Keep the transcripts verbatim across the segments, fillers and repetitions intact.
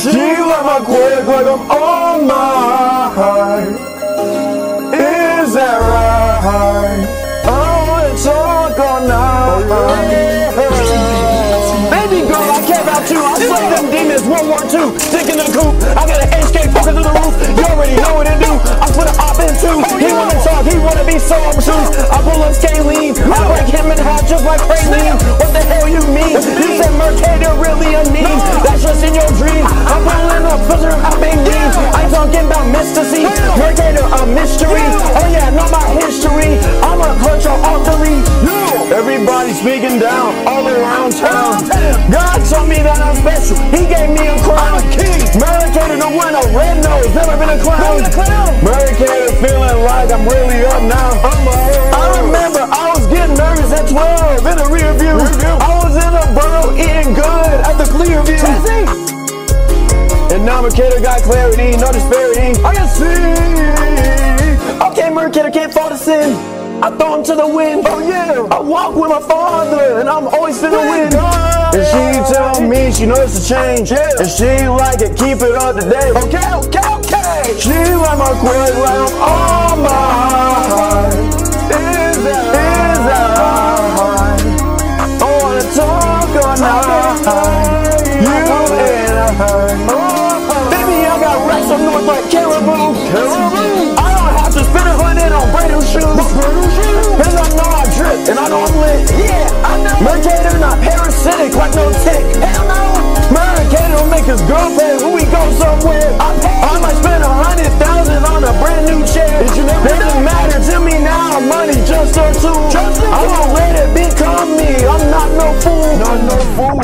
She like my quick like I'm on my. Is that right? I wanna talk all night. Baby girl, I care about you. I slay them demons, World War Two. Stick in the coop, I got an H K poking through the roof. You already know what to do. I put an op in two. He wanna talk, he wanna be so obtuse. I pull up scalene, I break him in half just like praline. What the hell you mean? You said Mercatör really a need. That's just in your dream. I'm pulling up, filter out being mean. I ain't talking about mysticy. Mercatör a mystery. Oh yeah, know my history. I'ma cut your artery. Everybody speaking down all around town. God told me that I'm special. He gave me a crown. Mercatör the winner, red nose, never been a clown. Mercatör feeling like I'm really up now. I remember I was getting nervous at twelve in a rear view. I was in a borough eating good at the clear view. And now Mercatör got clarity, no disparity. I can see. Okay, Mercatör can't fall to sin. I throw him to the wind. Oh yeah. I walk with my father, and I'm always finna win. And she tell me she knows the change, and she like it, keep it up to date. Okay, okay, okay. She like my quick, like I'm on my. Is that, is that right? I wanna talk all night. You and I. Baby, I got racks up north like caribou. Caribou. I don't have to spend a hundred on brand new shoes. Cause I know I drip and I know I'm lit. Yeah, I know. Mercatör not parasitic like no tick. Hell no. Mercatör will make his girl pay when we go somewhere. I, I might spend a hundred thousand on a brand new chair. It doesn't matter to me now. Money just a tool. Just a tool. I won't let it become me. I'm not no fool. Not no fool.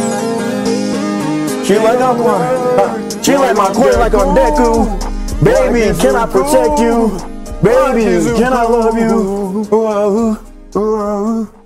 She like I'm uh, She like my queen like on Deku. Baby, can I protect you? Baby, can I love you? Ooh, ooh, ooh.